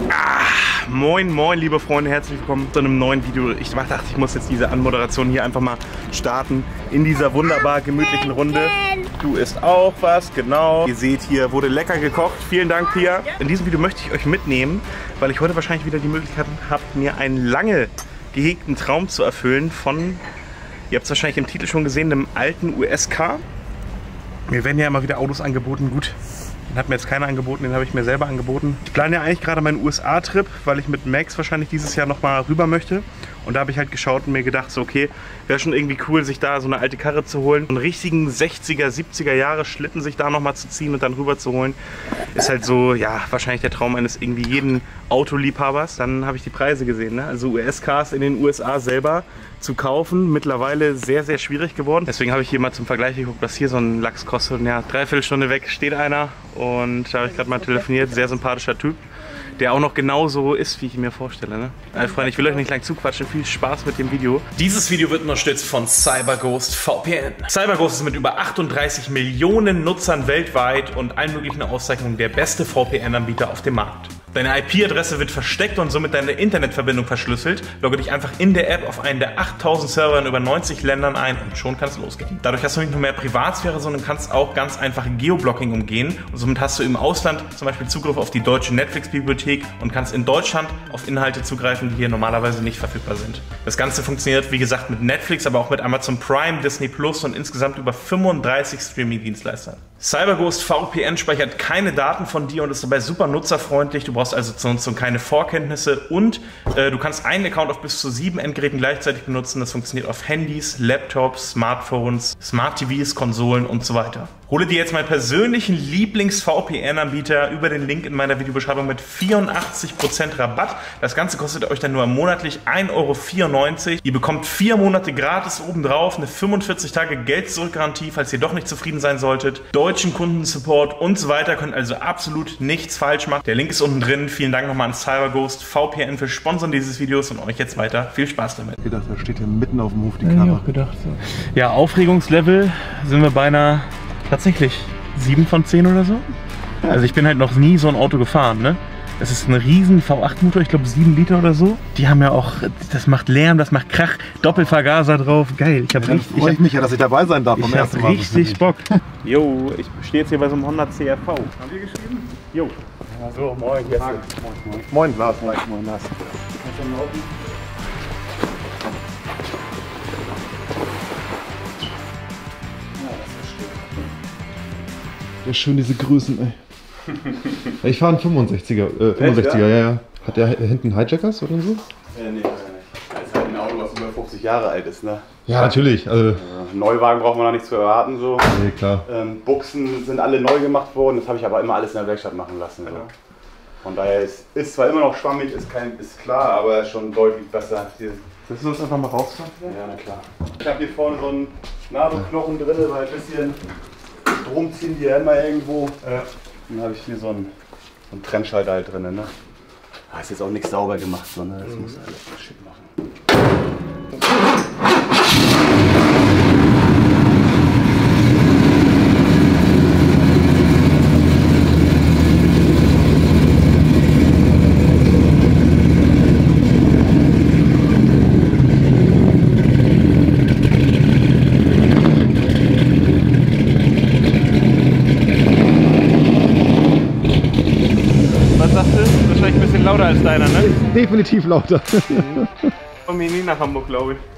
Moin, moin, liebe Freunde, herzlich willkommen zu einem neuen Video. Ich dachte, ich muss jetzt diese Anmoderation hier einfach mal starten in dieser wunderbar gemütlichen Runde. Du isst auch was, genau. Ihr seht, hier wurde lecker gekocht. Vielen Dank, Pia. In diesem Video möchte ich euch mitnehmen, weil ich heute wahrscheinlich wieder die Möglichkeit habe, mir einen lange gehegten Traum zu erfüllen von, ihr habt es wahrscheinlich im Titel schon gesehen, einem alten US-Car. Mir werden ja immer wieder Autos angeboten, gut. Den hat mir jetzt keiner angeboten, den habe ich mir selber angeboten. Ich plane ja eigentlich gerade meinen USA-Trip, weil ich mit Max wahrscheinlich dieses Jahr nochmal rüber möchte. Und da habe ich halt geschaut und mir gedacht, so okay, wäre schon irgendwie cool, sich da so eine alte Karre zu holen. Einen richtigen 60er, 70er Jahre Schlitten sich da nochmal zu ziehen und dann rüber zu holen. Ist halt so, ja, wahrscheinlich der Traum eines irgendwie jeden Autoliebhabers. Dann habe ich die Preise gesehen, ne? Also US-Cars in den USA selber zu kaufen, mittlerweile sehr, sehr schwierig geworden. Deswegen habe ich hier mal zum Vergleich geguckt, was hier so ein Lachs kostet. Und ja, dreiviertel Stunde weg steht einer und da habe ich gerade mal telefoniert. Sehr sympathischer Typ, der auch noch genauso ist, wie ich ihn mir vorstelle. Ne? Also Freunde, ich will euch nicht lang zuquatschen. Viel Spaß mit dem Video. Dieses Video wird unterstützt von CyberGhost VPN. CyberGhost ist mit über 38 Millionen Nutzern weltweit und allen möglichen Auszeichnungen der beste VPN-Anbieter auf dem Markt. Deine IP-Adresse wird versteckt und somit deine Internetverbindung verschlüsselt. Logge dich einfach in der App auf einen der 8000 Server in über 90 Ländern ein und schon kann es losgehen. Dadurch hast du nicht nur mehr Privatsphäre, sondern kannst auch ganz einfach Geoblocking umgehen. Und somit hast du im Ausland zum Beispiel Zugriff auf die deutsche Netflix-Bibliothek und kannst in Deutschland auf Inhalte zugreifen, die hier normalerweise nicht verfügbar sind. Das Ganze funktioniert, wie gesagt, mit Netflix, aber auch mit Amazon Prime, Disney Plus und insgesamt über 35 Streaming-Dienstleistern. CyberGhost VPN speichert keine Daten von dir und ist dabei super nutzerfreundlich. Du brauchst also zur Nutzung keine Vorkenntnisse und du kannst einen Account auf bis zu 7 Endgeräten gleichzeitig benutzen. Das funktioniert auf Handys, Laptops, Smartphones, Smart TVs, Konsolen und so weiter. Hole dir jetzt meinen persönlichen Lieblings-VPN-Anbieter über den Link in meiner Videobeschreibung mit 84% Rabatt. Das Ganze kostet euch dann nur monatlich 1,94 €. Ihr bekommt 4 Monate gratis obendrauf, eine 45 Tage Geld-Zurück-Garantie, falls ihr doch nicht zufrieden sein solltet, deutschen Kundensupport und so weiter. Könnt also absolut nichts falsch machen. Der Link ist unten drin. Vielen Dank nochmal an CyberGhost VPN für Sponsoren dieses Videos und euch jetzt weiter viel Spaß damit. Ich gedacht, da steht hier mitten auf dem Hof die Karre. Ich auch gedacht, so. Ja, Aufregungslevel sind wir beinahe tatsächlich 7 von 10 oder so. Also ich bin halt noch nie so ein Auto gefahren, ne? Das ist ein riesen V8-Motor, ich glaube 7 Liter oder so. Die haben ja auch, das macht Lärm, das macht Krach, Doppelvergaser drauf, geil. Ich habe richtig, freue ich mich ja, dass ich dabei sein darf vom ersten Mal. Richtig Bock. Jo, ich stehe jetzt hier bei so einem Honda CRV. Haben wir geschrieben? Jo. Ja, so, moin, hier moin, moin, Lars. Moin, Lars. Ja, schön diese Größen, ey. Ich fahre einen 65er, ja. Hat der hinten Hijackers oder so? Nee, das ist halt ein Auto, was über 50 Jahre alt ist, ne? Ja, natürlich. Also Neuwagen braucht man noch nichts zu erwarten, so. Nee, klar. Buchsen sind alle neu gemacht worden, das habe ich aber immer alles in der Werkstatt machen lassen. So. Von daher ist zwar immer noch schwammig, ist klar, aber schon deutlich besser. Willst du das einfach mal rausfahren? Ja, na klar. Ich habe hier vorne so einen Nadelknochen drin, weil ein bisschen Strom ziehen die ja immer irgendwo. Dann habe ich hier so einen Trennschalter halt drin. Ne? Da ist jetzt auch nichts sauber gemacht, sondern das muss alles schick machen. Lauter als deiner, ne? Definitiv lauter. Komm hier nie nach Hamburg, glaube ich.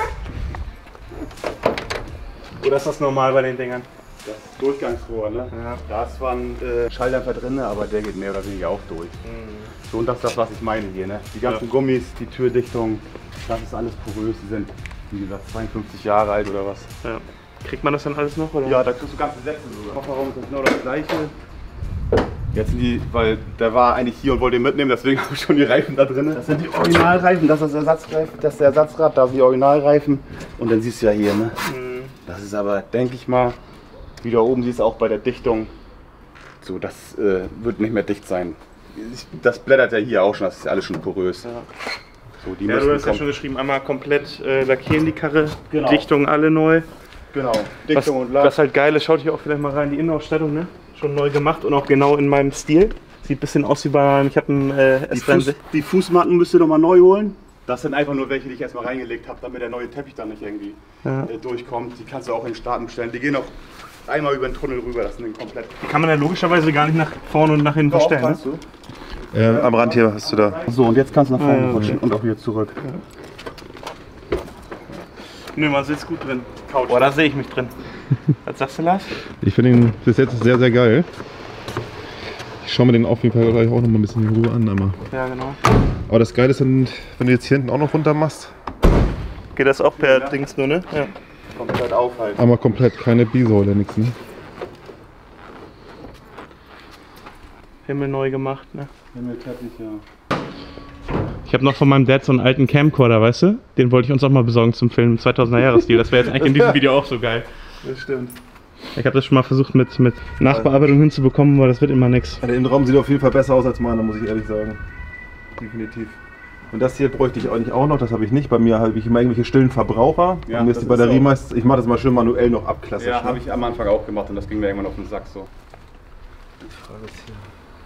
Oder ist das normal bei den Dingern? Das ist Durchgangsrohr, ne? Ja. Da ist zwar ein Schalldämpfer drin, aber der geht mehr oder weniger auch durch. So, und das ist das, was ich meine hier, ne? Die ganzen Gummis, die Türdichtung, das ist alles porös. Die sind, wie gesagt, 52 Jahre alt oder was. Ja. Kriegt man das dann alles noch, oder? Ja, da kriegst du ganze Sätze sogar. Kofferraum ist genau das gleiche. Jetzt sind die, weil der war eigentlich hier und wollte ihn mitnehmen, deswegen habe ich schon die Reifen da drin. Das sind die Originalreifen, das ist das Ersatzrad, da sind die Originalreifen. Und dann siehst du ja hier, ne? Das ist aber, denke ich mal, wie da oben siehst du auch bei der Dichtung, so, das wird nicht mehr dicht sein. Das blättert ja hier auch schon, das ist ja alles schon porös. Ja. So, die ja, du hast ja schon geschrieben, einmal komplett lackieren die Karre, genau. Dichtung alle neu. Genau, Dichtung und Lack. Was halt geil ist, schaut hier auch vielleicht mal rein, die Innenausstattung, ne? Schon neu gemacht und auch genau in meinem Stil. Sieht ein bisschen aus wie bei, ich habe einen S63. Die Fußmatten müsst ihr nochmal neu holen. Das sind einfach nur welche, die ich erstmal reingelegt habe, damit der neue Teppich dann nicht irgendwie durchkommt. Die kannst du auch in den Staaten bestellen. Die gehen auch einmal über den Tunnel rüber, das sind den komplett. Die kann man ja logischerweise gar nicht nach vorne und nach hinten verstellen. Weißt Ne? du? Am Rand hier hast du da. So, und jetzt kannst du nach vorne rutschen und auch wieder zurück. Nö, man sitzt gut drin. Boah, da sehe ich mich drin. Was sagst du, Lars? Ich finde ihn bis jetzt sehr, sehr geil. Ich schaue mir den auf jeden Fall gleich auch noch mal ein bisschen in Ruhe an. Einmal. Ja, genau. Aber das Geile ist dann, wenn du jetzt hier hinten auch noch runter machst. Geht das auch per Dings nur, ne? Ja. Komplett aufhalten. Einmal komplett, keine Bisäule, nichts. Ne? Himmel neu gemacht, ne? Himmelteppich, ja. Ich habe noch von meinem Dad so einen alten Camcorder, weißt du? Den wollte ich uns auch mal besorgen zum Film 2000er Jahresstil. Das wäre jetzt eigentlich in diesem Video auch so geil. Das stimmt. Ich habe das schon mal versucht mit Nachbearbeitung hinzubekommen, aber das wird immer nix. Der Innenraum sieht auf jeden Fall besser aus als meiner, muss ich ehrlich sagen. Definitiv. Und das hier bräuchte ich eigentlich auch noch, das habe ich nicht. Bei mir habe ich immer irgendwelche stillen Verbraucher. Ja, und mir ist die Batterie meist, ich mache das mal schön manuell noch abklassisch. Ja, habe ich am Anfang auch gemacht und das ging mir irgendwann auf den Sack so. Die Frage ist hier.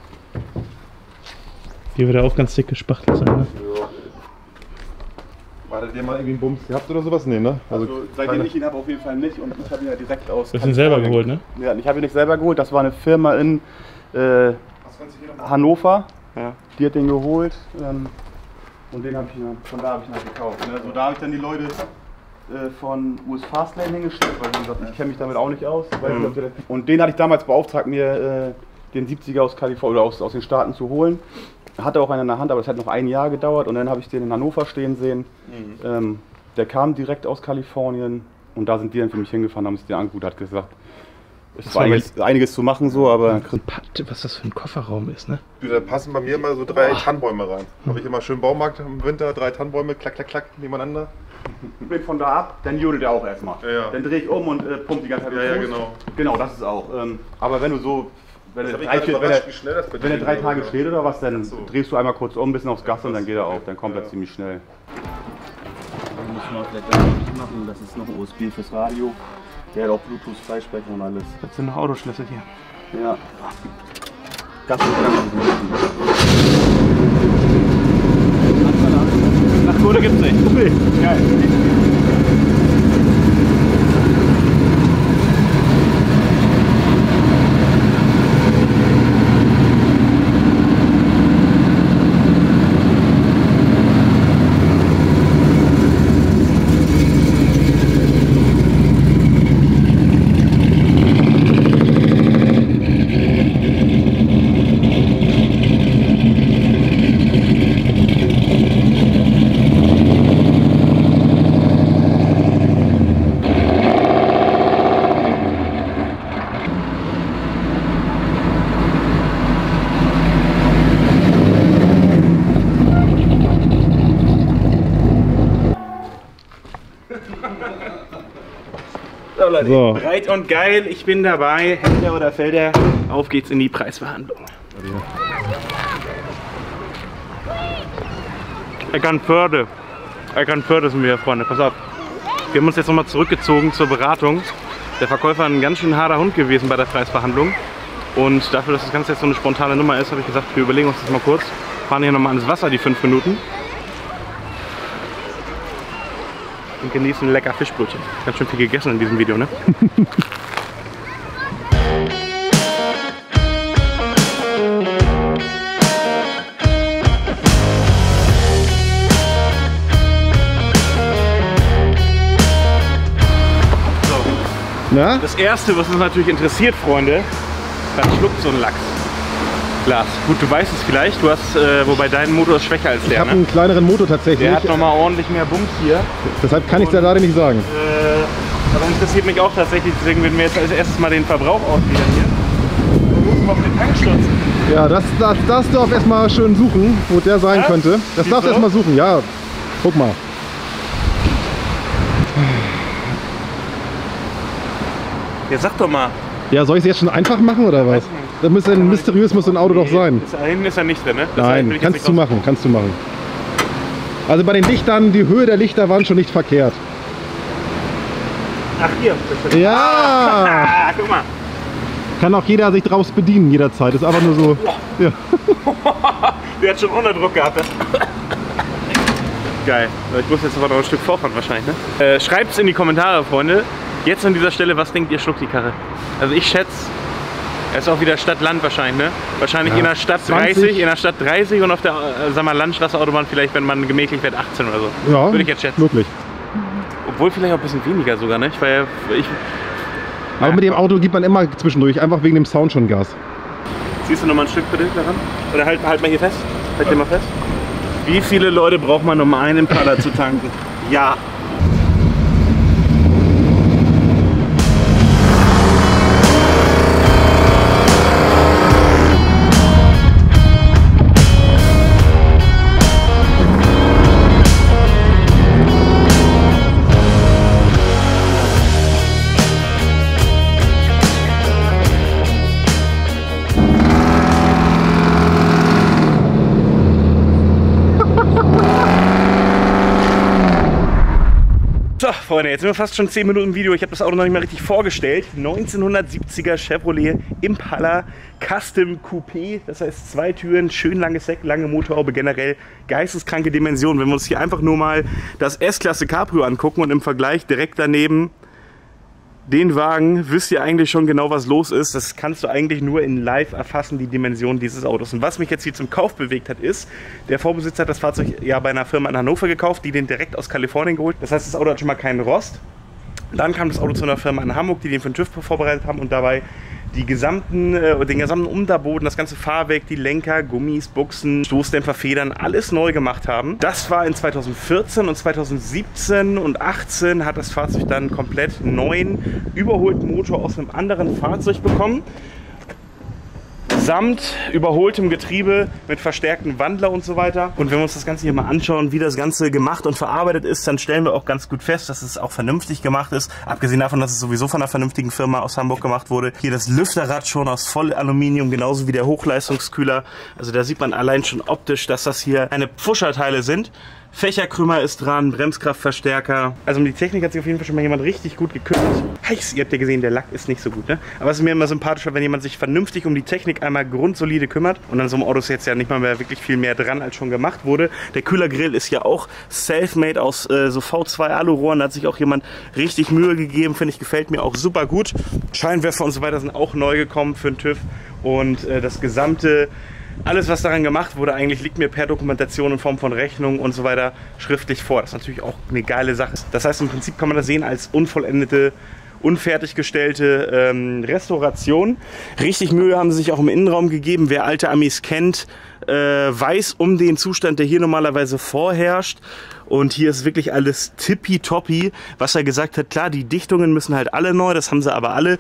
Hier wird er auch ganz dick gespachtelt sein, ne? Ja. Wartet ihr mal irgendwie einen Bums gehabt oder sowas? Nee, ne? Also seitdem ich ihn habe, auf jeden Fall nicht und ich habe ihn ja direkt aus. Du hast ihn selber geholt, ne? Ja, ich habe ihn nicht selber geholt, das war eine Firma in Hannover. Ja. Die hat den geholt und den habe ich von da habe ich ihn halt gekauft. Ne? Also da habe ich dann die Leute von US Fastlane hingeschickt, weil wie gesagt, ich kenne mich damit auch nicht aus. Und den hatte ich damals beauftragt, mir den 70er aus Kalifornien oder aus den Staaten zu holen. Hatte auch einen in der Hand, aber es hat noch ein Jahr gedauert und dann habe ich den in Hannover stehen sehen. Der kam direkt aus Kalifornien und da sind die dann für mich hingefahren, haben es dir angeguckt, hat gesagt, es war einiges zu machen so, aber... Was das für ein Kofferraum ist, ne? Du, da passen bei mir immer so 3 Tannenbäume rein. Habe ich immer schön Baumarkt im Winter, 3 Tannenbäume, klack, klack, klack, nebeneinander. Blick von da ab, dann jodelt er auch erstmal. Ja. Dann drehe ich um und pumpt die ganze Zeit Ja, Fuß. genau. Genau, das ist auch. Aber wenn du so... Wenn er 3 Tage steht oder was, dann drehst du einmal kurz um, ein bisschen aufs Gas und dann geht er auch. Dann kommt er ziemlich schnell. Dann muss man vielleicht gar nicht machen, das ist noch USB fürs Radio. Der hat auch Bluetooth-Freisprecher und alles. Das sind noch Autoschlüssel hier. Ja. Das ist Nach Kohle gibt's nicht. okay. Geil. So. Breit und geil, ich bin dabei. Händler oder Felder, auf geht's in die Preisverhandlung. Eckernförde. Eckernförde sind wir, Freunde, pass auf. Wir haben uns jetzt nochmal zurückgezogen zur Beratung. Der Verkäufer ist ein ganz schön harter Hund gewesen bei der Preisverhandlung. Und dafür, dass das Ganze jetzt so eine spontane Nummer ist, habe ich gesagt, wir überlegen uns das mal kurz. Fahren hier nochmal ans Wasser, die 5 Minuten. Und genießen lecker Fischbrötchen. Ganz schön viel gegessen in diesem Video, ne? So. Na? Das erste, was uns natürlich interessiert, Freunde, was schluckt so ein Lachs? Lars, gut, du weißt es vielleicht, du hast, wobei dein Motor ist schwächer als Ich der, habe ne? einen kleineren Motor tatsächlich. Der hat nochmal ordentlich mehr Bums hier. Deshalb kann ich es ja leider nicht sagen. Aber interessiert mich auch tatsächlich, deswegen werden wir jetzt als erstes mal den Verbrauch ausgliedern hier. Wir müssen auf den Tank stürzen. Ja, das darfst du auch erstmal schön suchen, wo der sein könnte. Das darfst du erstmal suchen, ja. Guck mal. Ja, sag doch mal. Ja, soll ich es jetzt schon einfach machen oder was? Das muss mysteriös muss so ein Auto doch sein. Da hinten ist er nicht drin, ne? Das Nein, kannst du machen, kannst du machen. Also bei den Lichtern, die Höhe der Lichter waren schon nicht verkehrt. Ach hier. Ja! Guck mal. Kann auch jeder sich draus bedienen jederzeit. Ist einfach nur so. Ja. Der hat schon unter Druck gehabt. Geil. Ich muss jetzt aber noch ein Stück vorfahren wahrscheinlich. Ne? Schreibt es in die Kommentare, Freunde. Jetzt an dieser Stelle, was denkt ihr, schluckt die Karre? Also ich schätze, es ist auch wieder Stadt-Land wahrscheinlich, ne? Wahrscheinlich in der Stadt 30, und auf der sag mal, Landstraße, Autobahn vielleicht, wenn man gemächlich wird, 18 oder so. Ja, würde ich jetzt schätzen. Wirklich. Obwohl vielleicht auch ein bisschen weniger sogar, ne? Aber mit dem Auto gibt man immer zwischendurch, einfach wegen dem Sound schon Gas. Ziehst du noch mal ein Stück bitte daran? Oder halt mal hier fest. Halt dir mal fest. Wie viele Leute braucht man, um einen Impala zu tanken? Ja. So, Freunde, jetzt sind wir fast schon 10 Minuten im Video. Ich habe das Auto noch nicht mal richtig vorgestellt. 1970er Chevrolet Impala Custom Coupé. Das heißt 2 Türen, schön langes Heck, lange Motorhaube, generell geisteskranke Dimensionen. Wenn wir uns hier einfach nur mal das S-Klasse Cabrio angucken und im Vergleich direkt daneben den Wagen, wisst ihr eigentlich schon genau, was los ist. Das kannst du eigentlich nur in live erfassen, die Dimension dieses Autos. Und was mich jetzt hier zum Kauf bewegt hat, ist, der Vorbesitzer hat das Fahrzeug ja bei einer Firma in Hannover gekauft, die den direkt aus Kalifornien geholt. Das heißt, das Auto hat schon mal keinen Rost. Dann kam das Auto zu einer Firma in Hamburg, die den für den TÜV vorbereitet haben und dabei den gesamten Unterboden, das ganze Fahrwerk, die Lenker, Gummis, Buchsen, Stoßdämpfer, Federn, alles neu gemacht haben. Das war in 2014 und 2017 und 2018 hat das Fahrzeug dann einen komplett neuen, überholten Motor aus einem anderen Fahrzeug bekommen. Samt überholtem Getriebe mit verstärktem Wandler und so weiter. Und wenn wir uns das Ganze hier mal anschauen, wie das Ganze gemacht und verarbeitet ist, dann stellen wir auch ganz gut fest, dass es auch vernünftig gemacht ist. Abgesehen davon, dass es sowieso von einer vernünftigen Firma aus Hamburg gemacht wurde. Hier das Lüfterrad schon aus Vollaluminium, genauso wie der Hochleistungskühler. Also da sieht man allein schon optisch, dass das hier keine Pfuscherteile sind. Fächerkrümmer ist dran, Bremskraftverstärker. Also um die Technik hat sich auf jeden Fall schon mal jemand richtig gut gekümmert. Heiß, ihr habt ja gesehen, der Lack ist nicht so gut, ne? Aber es ist mir immer sympathischer, wenn jemand sich vernünftig um die Technik einmal grundsolide kümmert. Und an so einem Auto ist jetzt ja nicht mal mehr wirklich viel mehr dran, als schon gemacht wurde. Der Kühlergrill ist ja auch self-made aus so V2 Alurohren. Da hat sich auch jemand richtig Mühe gegeben, finde ich, gefällt mir auch super gut. Scheinwerfer und so weiter sind auch neu gekommen für den TÜV. Und das gesamte... Alles, was daran gemacht wurde, eigentlich liegt mir per Dokumentation in Form von Rechnung und so weiter schriftlich vor. Das ist natürlich auch eine geile Sache. Das heißt, im Prinzip kann man das sehen als unvollendete, unfertiggestellte Restauration. Richtig Mühe haben sie sich auch im Innenraum gegeben. Wer alte Amis kennt, weiß um den Zustand, der hier normalerweise vorherrscht. Und hier ist wirklich alles tippitoppi, was er gesagt hat. Klar, die Dichtungen müssen halt alle neu, das haben sie aber alle.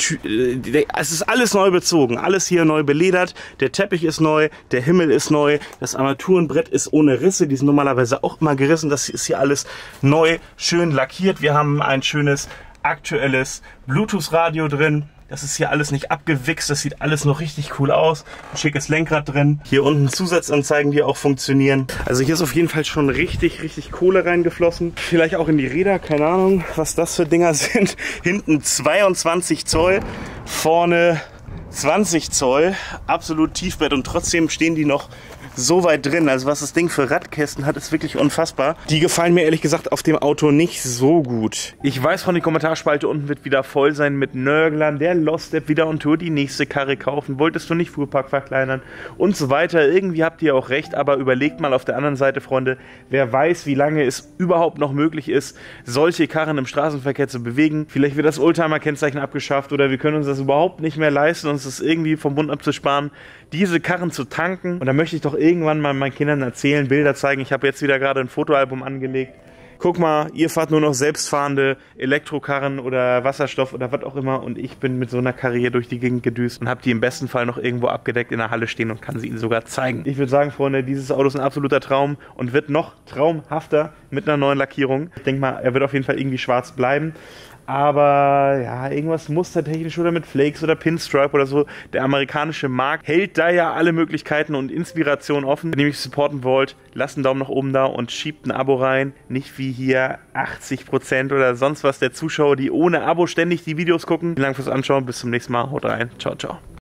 Es ist alles neu bezogen, alles hier neu beledert. Der Teppich ist neu, der Himmel ist neu, das Armaturenbrett ist ohne Risse. Die sind normalerweise auch immer gerissen. Das ist hier alles neu, schön lackiert. Wir haben ein schönes, aktuelles Bluetooth-Radio drin. Das ist hier alles nicht abgewichst, das sieht alles noch richtig cool aus. Ein schickes Lenkrad drin. Hier unten Zusatzanzeigen, die auch funktionieren. Also hier ist auf jeden Fall schon richtig Kohle reingeflossen. Vielleicht auch in die Räder, keine Ahnung, was das für Dinger sind. Hinten 22 Zoll, vorne 20 Zoll. Absolut Tiefbett und trotzdem stehen die noch so weit drin. Also was das Ding für Radkästen hat, ist wirklich unfassbar. Die gefallen mir ehrlich gesagt auf dem Auto nicht so gut. Ich weiß von der Kommentarspalte unten wird wieder voll sein mit Nörglern, der Lost Step wieder und Tour die nächste Karre kaufen. Wolltest du nicht Fuhrpark verkleinern und so weiter. Irgendwie habt ihr auch recht, aber überlegt mal auf der anderen Seite, Freunde, wer weiß, wie lange es überhaupt noch möglich ist, solche Karren im Straßenverkehr zu bewegen. Vielleicht wird das Oldtimer-Kennzeichen abgeschafft oder wir können uns das überhaupt nicht mehr leisten, uns das irgendwie vom Bund abzusparen, diese Karren zu tanken. Und da möchte ich doch irgendwann mal meinen Kindern erzählen, Bilder zeigen. Ich habe jetzt wieder gerade ein Fotoalbum angelegt. Guck mal, ihr fahrt nur noch selbstfahrende Elektrokarren oder Wasserstoff oder was auch immer und ich bin mit so einer Karre hier durch die Gegend gedüst und habe die im besten Fall noch irgendwo abgedeckt in der Halle stehen und kann sie Ihnen sogar zeigen. Ich würde sagen, Freunde, dieses Auto ist ein absoluter Traum und wird noch traumhafter mit einer neuen Lackierung. Ich denke mal, er wird auf jeden Fall irgendwie schwarz bleiben. Aber ja, irgendwas mustertechnisch oder mit Flakes oder Pinstripe oder so. Der amerikanische Markt hält da ja alle Möglichkeiten und Inspirationen offen. Wenn ihr mich supporten wollt, lasst einen Daumen nach oben da und schiebt ein Abo rein. Nicht wie hier 80% oder sonst was der Zuschauer, die ohne Abo ständig die Videos gucken. Vielen Dank fürs Anschauen. Bis zum nächsten Mal. Haut rein. Ciao, ciao.